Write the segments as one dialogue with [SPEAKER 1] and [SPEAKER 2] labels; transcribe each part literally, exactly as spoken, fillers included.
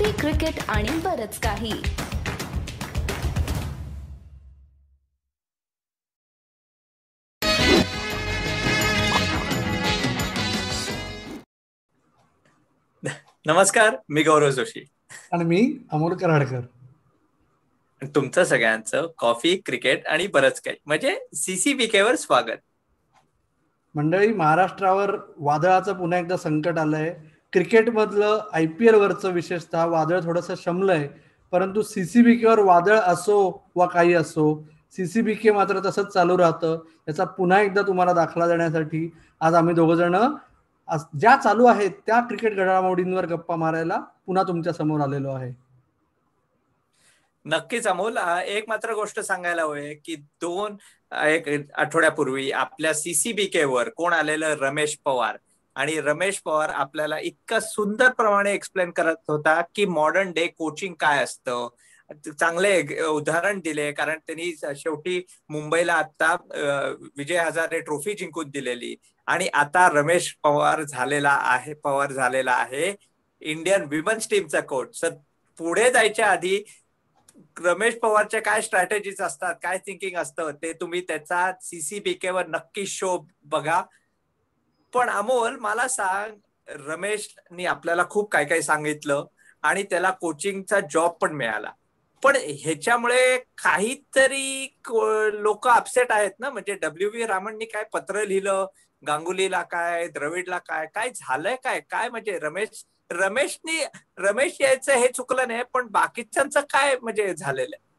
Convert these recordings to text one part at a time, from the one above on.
[SPEAKER 1] Coffee, cricket आणि बरंच काही.
[SPEAKER 2] नमस्कार, मी गौरव जोशी
[SPEAKER 3] आणि मी अमोल कराडकर.
[SPEAKER 2] तुमचं सगळ्यांचं कॉफी, क्रिकेट आणि बरंच काही म्हणजे सीसीबीके वर स्वागत.
[SPEAKER 3] मंडळी, महाराष्ट्रावर वादळाचं पुन्हा एकदा संकट आलंय. क्रिकेटमधलं आय पी एल वरचं विशेषतः वादळ थोडंसं शमलंय, परंतु सीसीबीकेवर वादळ असो वा काही असो, सीसीबीके मात्र तसंच चालू राहतं. याचा पुन्हा एकदा तुम्हाला दाखला देण्यासाठी आज आम्ही दोघं जण ज्या चालू आहेत त्या क्रिकेट घडामोडींवर गप्पा मारायला पुन्हा तुमच्या समोर आलेलो आहे.
[SPEAKER 2] नक्कीच अमोल, एक मात्र गोष्ट सांगायला हवी की दोन एक आठवड्यापूर्वी आपल्या सीसीबीके वर कोण आलेलं, रमेश पवार. आणि रमेश पवार आपल्याला इतका सुंदर प्रमाणे एक्सप्लेन करत होता की मॉडर्न डे कोचिंग काय असतं. चांगले उदाहरण दिले, कारण त्यांनी शेवटी मुंबईला आता विजय हजारे ट्रॉफी जिंकून दिलेली आणि आता रमेश पवार झालेला आहे पवार झालेला आहे इंडियन विमेन्स टीमचा कोच. सर, पुढे जायच्या आधी रमेश पवारच्या काय स्ट्रॅटेजीज असतात, काय थिंकिंग असतं, ते तुम्ही त्याचा सीसीबीके वर नक्की शो बघा. पण अमोल, मला सांग, रमेशनी आपल्याला खूप काय काय सांगितलं आणि त्याला कोचिंगचा जॉब पण मिळाला, पण ह्याच्यामुळे काहीतरी लोक अपसेट आहेत ना. म्हणजे डब्ल्यू व्ही रामननी काय पत्र लिहिलं, गांगुलीला काय, द्रविडला काय, काय झालंय काय काय म्हणजे रमेश रमेशनी रमेश यायचं हे चुकलं नाही, पण बाकीच्यांचं काय म्हणजे झालेलं आहे.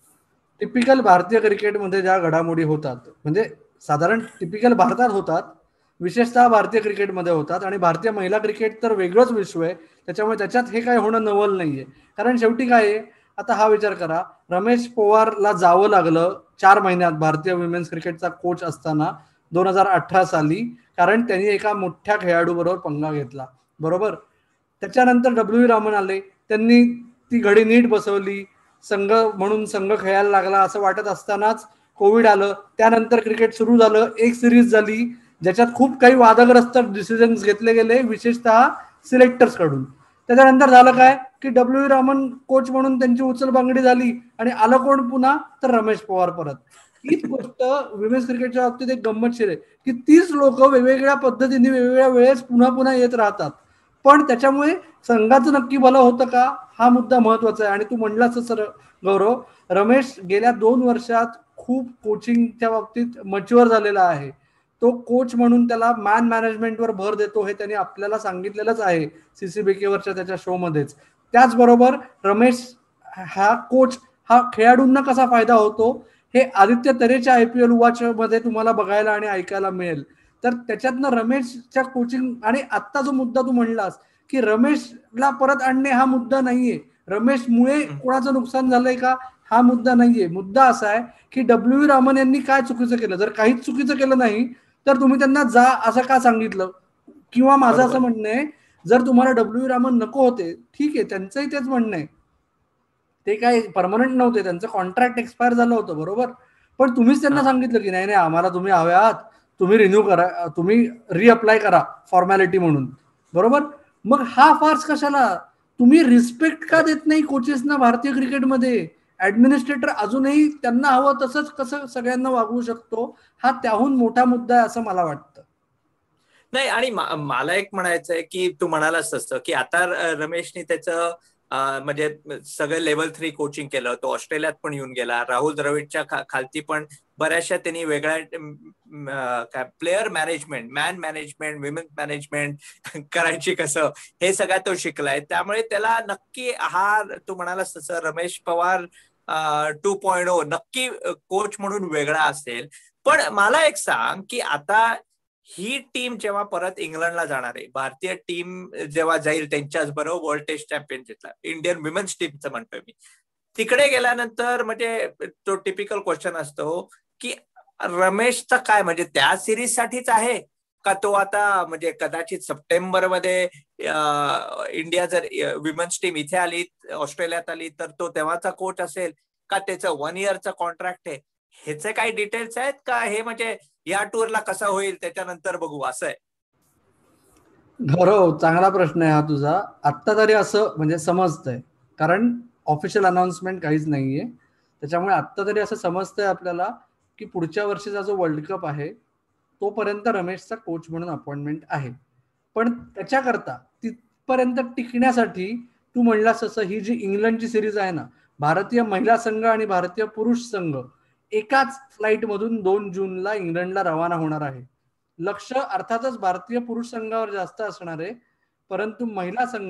[SPEAKER 3] टिपिकल भारतीय क्रिकेटमध्ये ज्या घडामोडी होतात, म्हणजे साधारण टिपिकल भारतात होतात, विशेषतः भारतीय क्रिकेटमध्ये होतात. आणि भारतीय महिला क्रिकेट तर वेगळंच विश्व आहे, त्याच्यामुळे त्याच्यात हे काय होणं नवल नाहीये. कारण शेवटी काय आहे, आता हा विचार करा, रमेश पवारला जावं लागलं चार महिन्यात भारतीय विमेन्स क्रिकेटचा कोच असताना दोन हजार अठरा साली, कारण त्यांनी एका मोठ्या खेळाडू बरोबर पंगा घेतला, बरोबर. त्याच्यानंतर डब्ल्यू व्ही रामन आले, त्यांनी ती घडी नीट बसवली, संघ म्हणून संघ खेळायला लागला असं वाटत असतानाच कोविड आलं. त्यानंतर क्रिकेट सुरू झालं, एक सिरीज झाली ज्याच्यात खूप काही वादग्रस्त डिसिजन्स घेतले गेले, विशेषतः सिलेक्टर्स कडून. त्याच्यानंतर झालं काय की डब्ल्यू व्ही रामन कोच म्हणून त्यांची उचलबांगडी झाली आणि आलं कोण पुन्हा, तर रमेश पवार परत. हीच गोष्ट विमेन्स क्रिकेटच्या बाबतीत एक गंमतशीर आहे की तीच लोक वेगवेगळ्या पद्धतीने वेगवेगळ्या वेळेस पुन्हा पुन्हा येत राहतात, पण त्याच्यामुळे संघाचं नक्की भलं होतं का, हा मुद्दा महत्वाचा आहे. आणि तू म्हणलास सर गौरव, रमेश गेल्या दोन वर्षात खूप कोचिंगच्या बाबतीत मच्युअर झालेला आहे. तो कोच म्हणून त्याला मॅन मॅनेजमेंटवर भर देतो, हे त्यांनी आपल्याला सांगितलेलंच आहे सीसीबीके वरच्या त्याच्या शो मध्येच. त्याचबरोबर रमेश हा कोच हा खेळाडूंना कसा फायदा होतो हे आदित्य तरेच्या आय पी एल वॉच मध्ये तुम्हाला बघायला आणि ऐकायला मिळेल. तर त्याच्यातनं रमेशच्या कोचिंग, आणि आत्ता जो मुद्दा तू म्हणलास की रमेशला परत आणणे हा मुद्दा नाहीये, रमेशमुळे कोणाचं नुकसान झालंय का हा मुद्दा नाहीये. मुद्दा असा आहे की डब्ल्यू व्ही रामन यांनी काय चुकीचं केलं. जर काहीच चुकीचं केलं नाही तर तुम्ही त्यांना जा असं का सांगितलं. किंवा माझं असं म्हणणं आहे, जर तुम्हाला डब्ल्यू व्ही रामन नको होते, ठीक आहे, त्यांचंही तेच म्हणणं आहे, ते काय परमनंट नव्हते, त्यांचं कॉन्ट्रॅक्ट एक्सपायर झालं होतं, बरोबर. पण तुम्हीच त्यांना सांगितलं की नाही नाही आम्हाला तुम्ही हवे आहात, तुम्ही रिन्यू करा, तुम्ही रिअप्लाय करा फॉर्मॅलिटी म्हणून, बरोबर. मग हा फार्स कशाला, तुम्ही रिस्पेक्ट का देत नाही कोचेसना भारतीय क्रिकेटमध्ये. ऍडमिनिस्ट्रेटर अजूनही त्यांना हवं तसंच कसं सगळ्यांना वागवू शकतो, हा त्याहून मोठा मुद्दा आहे असं मला वाटतं.
[SPEAKER 2] नाही, आणि मला एक म्हणायचं आहे की तू म्हणालास तसं की आता रमेशनी त्याचं म्हणजे सगळं लेवल थ्री कोचिंग केलं, तो ऑस्ट्रेलियात पण येऊन गेला, राहुल द्रविडच्या खालती पण बऱ्याचशा त्यांनी वेगळ्या काय player management, man management, women management करायची कसं, हे सगळं तो शिकलाय. त्यामुळे त्याला नक्की हा तू म्हणालास तसं Ramesh Pawar two point o नक्की कोच म्हणून वेगळा असेल. पण मला एक सांग की आता ही टीम जेव्हा परत इंग्लंडला जाणार आहे, भारतीय टीम जेव्हा जाईल त्यांच्याच बरोबर वर्ल्ड टेस्ट चॅम्पियनशिपला, इंडियन विमेन्स टीमचं म्हणतोय मी, तिकडे गेल्यानंतर म्हणजे तो टिपिकल क्वेश्चन असतो की रमेशचा काय, म्हणजे त्या सिरीज साठीच आहे का तो आता, म्हणजे कदाचित सप्टेंबर मध्ये इंडिया जर विमेन्स टीम इथे आली, ऑस्ट्रेलियात आली, तर तो तेव्हाचा कोच असेल का त्याचं वन इयरचा कॉन्ट्रॅक्ट आहे, ह्याचे काही डिटेल्स आहेत का, हे म्हणजे या टूरला कसं होईल त्याच्यानंतर बघू असं आहे.
[SPEAKER 3] गौरव, चांगला प्रश्न आहे हा तुझा. आत्ता तरी असं म्हणजे समजतंय, कारण ऑफिशियल अनाउन्समेंट काहीच नाहीये. त्याच्यामुळे आत्ता तरी असं समजतंय आपल्याला की पुढच्या वर्षीचा जो वर्ल्ड कप आहे तोपर्यंत रमेशचा कोच म्हणून अपॉइंटमेंट आहे. पण त्याच्याकरता तिथपर्यंत टिकण्यासाठी तू म्हणलास तसं ही जी इंग्लंडची सिरीज आहे ना, भारतीय महिला संघ आणि भारतीय पुरुष संघ एकाच फ्लाईटमधून दोन जूनला इंग्लंडला रवाना होणार आहे. लक्ष अर्थातच भारतीय पुरुष संघावर जास्त असणार आहे, परंतु महिला संघ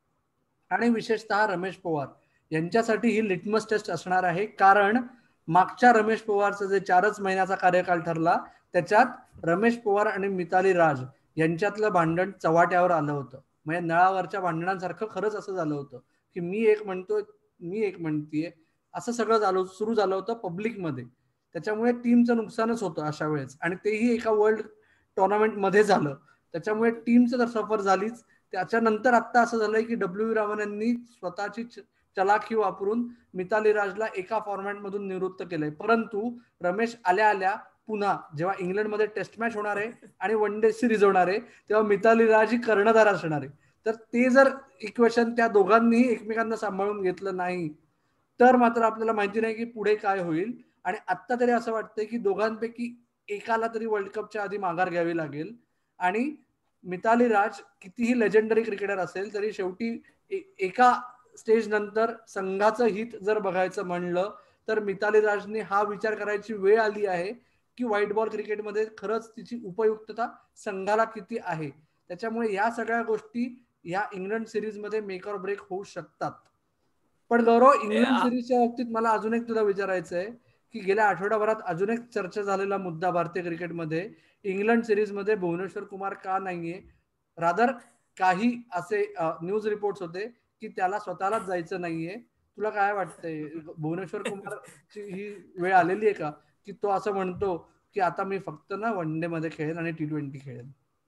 [SPEAKER 3] आणि विशेषतः रमेश पवार यांच्यासाठी ही लिटमस टेस्ट असणार आहे. कारण मागच्या रमेश पवारचा जे चारच महिन्याचा कार्यकाळ ठरला त्याच्यात रमेश पवार आणि मिताली राज यांच्यातलं भांडण चव्हाट्यावर आलं होतं. म्हणजे नळावरच्या भांडणांसारखं खरंच असं झालं होतं की मी एक म्हणतोय, मी एक म्हणतीये, असं सगळं झालं सुरू झालं होतं पब्लिकमध्ये. त्याच्यामुळे टीमचं नुकसानच होतं अशा वेळेस, आणि तेही एका वर्ल्ड टुर्नामेंट मध्ये झालं. त्याच्यामुळे टीमचं तर सफर झालीच. त्याच्यानंतर आता असं झालंय की डब्ल्यू रामन यांनी स्वतःची चलाखी वापरून मिताली राजला एका फॉर्मॅट मधून निवृत्त केलंय. परंतु रमेश आल्या आल्या पुन्हा जेव्हा इंग्लंडमध्ये टेस्ट मॅच होणार आहे आणि वन डे सिरीज होणार आहे तेव्हा मिताली राज ही कर्णधार असणार आहे. तर ते जर इक्वेशन त्या दोघांनीही एकमेकांना सांभाळून घेतलं नाही तर मात्र आपल्याला माहिती नाही की पुढे काय होईल. आणि आत्ता तरी असं वाटतंय की दोघांपैकी एकाला तरी वर्ल्ड कपच्या आधी माघार घ्यावी लागेल. आणि मिताली राज कितीही लेजेंडरी क्रिकेटर असेल तरी शेवटी एका स्टेज नंतर संघाचं हित जर बघायचं म्हणलं तर मिताली राजने हा विचार करायची वेळ आली आहे की व्हाईट बॉल क्रिकेटमध्ये खरंच तिची उपयुक्तता संघाला किती आहे. त्याच्यामुळे या सगळ्या गोष्टी या इंग्लंड सिरीजमध्ये मेक ऑर ब्रेक होऊ शकतात. पण गौरव, इंग्लंड सिरीजच्या बाबतीत मला अजून एक तुला विचारायचं आहे की गेल्या आठवड्याभरात अजून एक चर्चा झालेला मुद्दा भारतीय क्रिकेटमध्ये, इंग्लंड सिरीजमध्ये भुवनेश्वर कुमार का नाहीये. रादर काही असे न्यूज रिपोर्ट्स होते की त्याला स्वतःलाच जायचं नाहीये. तुला काय वाटतंय, भुवनेश्वर कुमारची ही वेळ आलेली आहे का की तो असं म्हणतो की आता मी फक्त ना वन डे मध्ये खेळेन आणि टी ट्वेंटी खेळेन?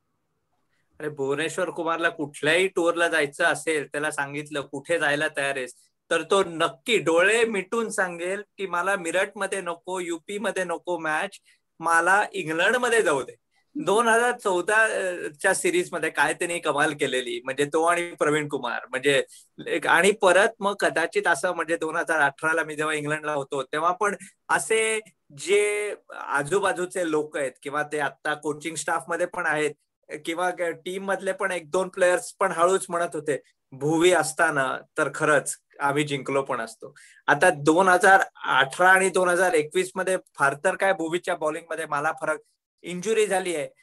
[SPEAKER 2] अरे भुवनेश्वर कुमारला कुठल्याही टूरला जायचं असेल, त्याला सांगितलं कुठे जायला तयार आहेस, तर तो नक्की डोळे मिटून सांगेल की मला मिरटमध्ये नको, युपी मध्ये नको मॅच, मला इंग्लंडमध्ये जाऊ दे. दोन हजार चौदाच्या सिरीज मध्ये काय त्यांनी कमाल केलेली, म्हणजे तो आणि प्रवीण कुमार, म्हणजे आणि परत मग कदाचित असं म्हणजे दोन हजार अठराला मी जेव्हा इंग्लंडला होतो तेव्हा पण असे जे आजूबाजूचे लोक आहेत किंवा ते आता कोचिंग स्टाफ मध्ये पण आहेत किंवा टीम मधले पण एक दोन प्लेयर्स पण हळूच म्हणत होते भुवी असताना तर खरंच आम्ही जिंकलो पण असतो. आता दोन हजार अठरा आणि दोन हजार एकवीस मध्ये फार तर काय भुवीच्या बॉलिंग मध्ये मला फरक, इंजुरी झाली आहे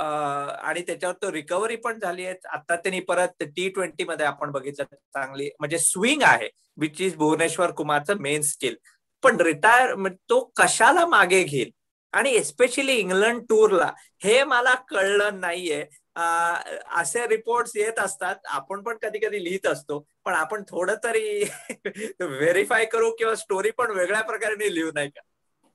[SPEAKER 2] आणि त्याच्यावर तो रिकव्हरी पण झाली आहे. आता त्यांनी परत टी ट्वेंटी मध्ये आपण बघितलं चांगली म्हणजे स्विंग आहे विच इज भुवनेश्वर कुमारचं मेन स्किल. पण रिटायर तो कशाला मागे घेईल आणि एस्पेशली इंग्लंड टूरला, हे मला कळलं नाहीये. असे रिपोर्ट्स येत असतात, आपण पण कधी कधी लिहित असतो, पण आपण थोडं तरी व्हेरीफाय करू किंवा स्टोरी पण वेगळ्या प्रकारे लिहू नाही का?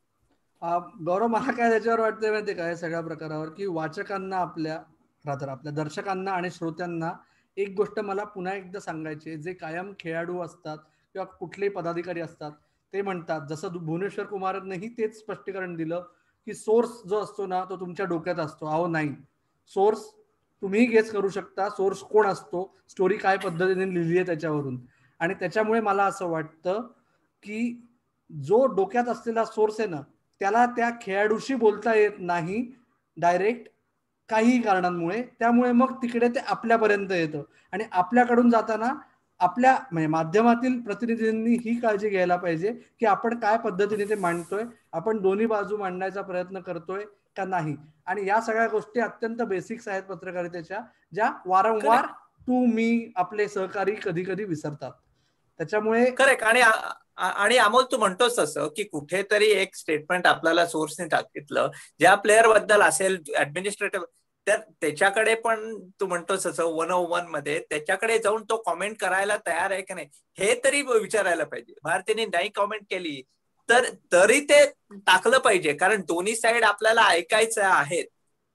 [SPEAKER 3] गौरव, मला काय त्याच्यावर वाटतंय माहितीये का, या सगळ्या प्रकारावर की वाचकांना आपल्या रात्र आपल्या दर्शकांना आणि श्रोत्यांना एक गोष्ट मला पुन्हा एकदा सांगायची, जे कायम खेळाडू असतात किंवा कुठलेही पदाधिकारी असतात ते म्हणतात, जसं भुवनेश्वर कुमारनेही तेच स्पष्टीकरण दिलं की सोर्स जो असतो ना तो तुमच्या डोक्यात असतो. अहो नाही, सोर्स तुम्ही गेस करू शकता सोर्स कोण असतो, स्टोरी काय पद्धतीने लिहिली आहे त्याच्यावरून. आणि त्याच्यामुळे मला असं वाटतं की जो डोक्यात असलेला सोर्स आहे ना त्याला त्या खेळाडूशी बोलता येत नाही डायरेक्ट काही कारणांमुळे, त्यामुळे मग तिकडे ते आपल्यापर्यंत येतं. आणि आपल्याकडून जाताना आपल्या म्हणजे माध्यमातील प्रतिनिधींनी ही काळजी घ्यायला पाहिजे की आपण काय पद्धतीने ते मांडतोय, आपण दोन्ही बाजू मांडण्याचा प्रयत्न करतोय का नाही. आणि या सगळ्या गोष्टी अत्यंत बेसिक्स आहेत पत्रकारितेच्या, ज्या वारंवार तू मी आपले सहकारी कधी कधी विसरतात. त्याच्यामुळे
[SPEAKER 2] करेक्ट. आणि आणि अमोल तू म्हणतोस तसं की कुठेतरी एक स्टेटमेंट आपल्याला सोर्सने टाकितलं ज्या प्लेअर बद्दल असेल ऍडमिनिस्ट्रेटिव्ह, तर त्याच्याकडे पण तू म्हणतोस तसं वन ओ वन मध्ये त्याच्याकडे जाऊन तो कॉमेंट करायला तयार आहे की नाही हे तरी विचारायला पाहिजे. भारतीने नाही कॉमेंट केली तर तरी ते टाकलं पाहिजे, कारण दोन्ही साईड आपल्याला ऐकायचं आहेत.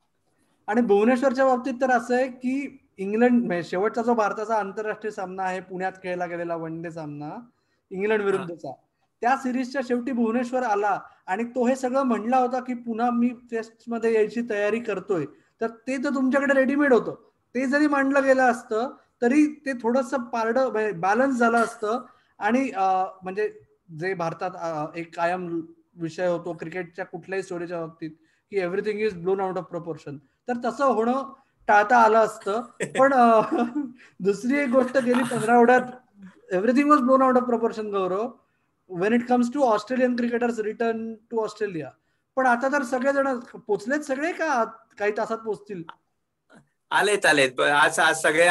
[SPEAKER 3] आणि भुवनेश्वरच्या बाबतीत तर असं आहे की इंग्लंड शेवटचा जो भारताचा आंतरराष्ट्रीय सामना आहे पुण्यात खेळला गेलेला वन डे सामना इंग्लंड विरुद्धचा, त्या सिरीजच्या शेवटी भुवनेश्वर आला आणि तो हे सगळं म्हणला होता की पुन्हा मी टेस्ट मध्ये यायची तयारी करतोय. तर ते तर तुमच्याकडे रेडीमेड होतं, ते जरी मांडलं गेलं असतं तरी ते थोडंसं पारडं बॅलन्स झालं असतं. आणि म्हणजे जे भारतात एक कायम विषय होतो क्रिकेटच्या कुठल्याही स्टोरीच्या बाबतीत की everything is blown out of proportion, तर तसं होणं टाळता आलं असतं. पण दुसरी एक गोष्ट गेली पंधरा आठवड्यात everything was blown out of proportion Gaurav, when it comes to Australian cricketers return to Australia. पण आता तर सगळेजण पोचलेत सगळे का काही तासात पोचतील?
[SPEAKER 2] आलेत आलेत आज आज सगळे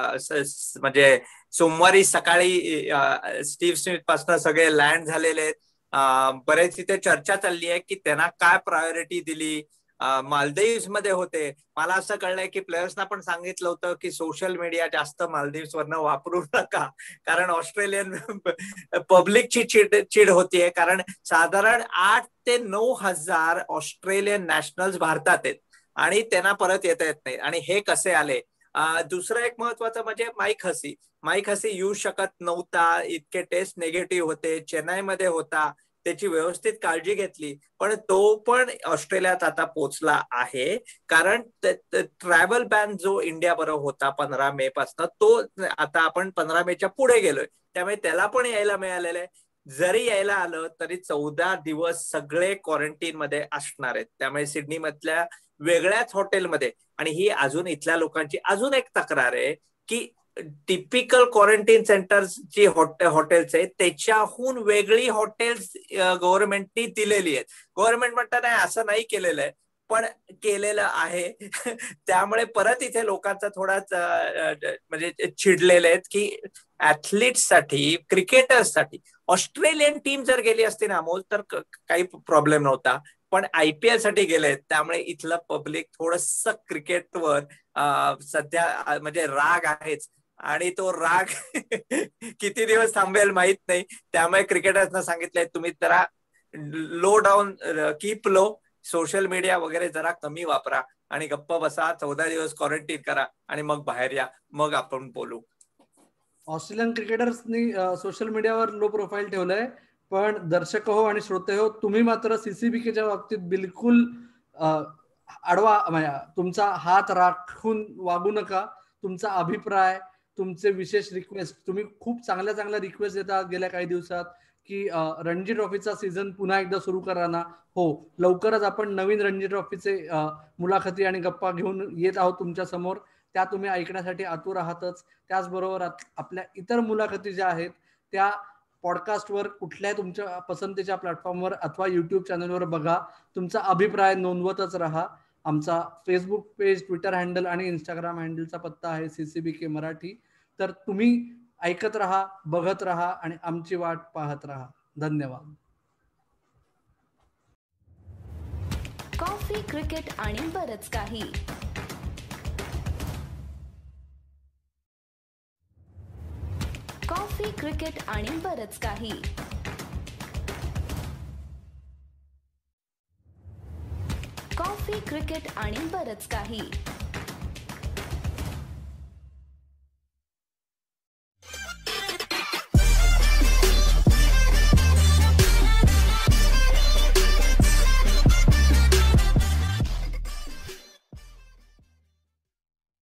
[SPEAKER 2] म्हणजे सोमवारी सकाळी स्टीव्ह स्मिथ पासून सगळे लँड झालेले आहेत. बरेच तिथे चर्चा चालली आहे की त्यांना काय प्रायोरिटी दिली. मालदीव्स मध्ये होते. मला असं कळलंय की प्लेयर्सना पण सांगितलं होतं की सोशल मीडिया जास्त मालदीव्स वरनं वापरू नका, कारण ऑस्ट्रेलियन पब्लिकची चिड चिड होतीये. कारण साधारण आठ ते नऊ हजार ऑस्ट्रेलियन नॅशनल्स भारतात आहेत आणि त्यांना परत येता येत नाही. आणि हे कसे आले? दुसरं एक महत्वाचं म्हणजे माईक हसी. माईक हसी येऊ शकत नव्हता, इतके टेस्ट निगेटिव्ह होते, चेन्नईमध्ये होता, त्याची व्यवस्थित काळजी घेतली, पण तो पण ऑस्ट्रेलियात आता पोहोचला आहे. कारण ट्रॅव्हल बॅन जो इंडिया बरोबर होता पंधरा मे पासून, तो आता आपण पंधरा मेच्या पुढे गेलोय, त्यामुळे त्याला पण यायला मिळालेलं आहे. जरी यायला आलं तरी चौदा दिवस सगळे क्वारंटीन मध्ये असणार आहेत. त्यामुळे सिडनी मधल्या वेगळ्याच हॉटेलमध्ये, आणि ही अजून इथल्या लोकांची अजून एक तक्रार आहे की टिपिकल क्वारंटीन सेंटर्स जी हॉटेल्स आहेत त्याच्याहून वेगळी हॉटेल्स गव्हर्नमेंटनी दिलेली आहेत. गव्हर्नमेंट म्हणतात नाही असं नाही केलेलं आहे, पण केलेलं आहे. त्यामुळे परत इथे लोकांचा थोडाच म्हणजे चिडलेले आहेत की ऍथलीट्ससाठी, क्रिकेटर्ससाठी ऑस्ट्रेलियन टीम जर गेली असती ना अमोल तर काही प्रॉब्लेम नव्हता, पण आयपीएल साठी गेलेत. त्यामुळे इथलं पब्लिक थोडस क्रिकेटवर सध्या म्हणजे राग आहेच, आणि तो राग किती दिवस थांबेल माहित नाही. त्यामुळे क्रिकेटर्सना सांगितलंय तुम्ही जरा low down, keep low, social media वगैरे जरा कमी वापरा आणि गप्प बसा, चौदा दिवस क्वारंटीन करा आणि मग बाहेर या, मग आपण बोलू.
[SPEAKER 3] ऑस्ट्रेलियन क्रिकेटर्सनी सोशल मीडियावर लो प्रोफाईल ठेवलंय, पण दर्शक हो आणि श्रोते हो, तुम्ही मात्र सीसीबीकेच्या बाबतीत बिलकुल आडवा म्हणजे तुमचा हात राखून वागू नका. तुमचा अभिप्राय, तुमचे विशेष रिक्वेस्ट, तुम्ही खूप चांगल्या चांगल्या रिक्वेस्ट देतात गेल्या काही दिवसात की रणजी ट्रॉफीचा सीझन पुन्हा एकदा सुरू करा ना. हो, लवकरच आपण नवीन रणजी ट्रॉफीचे मुलाखती आणि गप्पा घेऊन येत आहोत तुमच्या समोर. त्या तुम्ही ऐकण्यासाठी आतुर आहातच. त्याचबरोबर आपल्या इतर मुलाखती ज्या आहेत त्या पॉडकास्टवर कुठल्याही तुमच्या पसंतीच्या प्लॅटफॉर्मवर अथवा युट्यूब चॅनलवर बघा. तुमचा अभिप्राय नोंदवतच राहा. आमचा फेसबुक पेज, ट्विटर हँडल आणि इंस्टाग्राम हँडलचा पत्ता आहे सीसीबीके मराठी. तर तुम्ही ऐकत राहा, बघत राहा आणि आमची वाट पाहत राहा. धन्यवाद.
[SPEAKER 1] कॉफी, क्रिकेट आणि बरच काही. कॉफी, क्रिकेट आणि बरच काही. कॉफी, क्रिकेट आणि बरच काही.